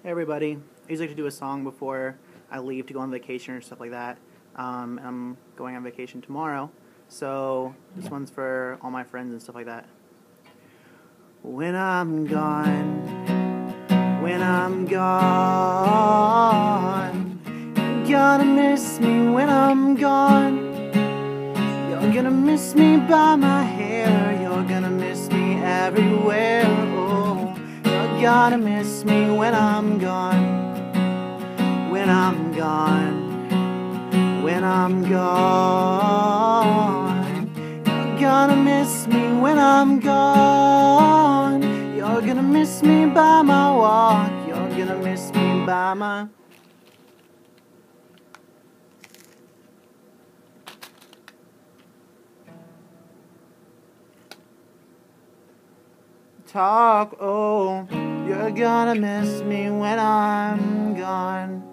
Hey everybody, I usually like to do a song before I leave to go on vacation or stuff like that. And I'm going on vacation tomorrow, so this one's for all my friends and stuff like that. When I'm gone, when I'm gone, you're gonna miss me when I'm gone. You're gonna miss me by my hair, you're gonna miss me everywhere. Oh, you're gonna miss me when I'm gone. When I'm gone, when I'm gone, you're gonna miss me when I'm gone. You're gonna miss me by my walk, you're gonna miss me by my talk. Oh, you're gonna miss me when I'm gone.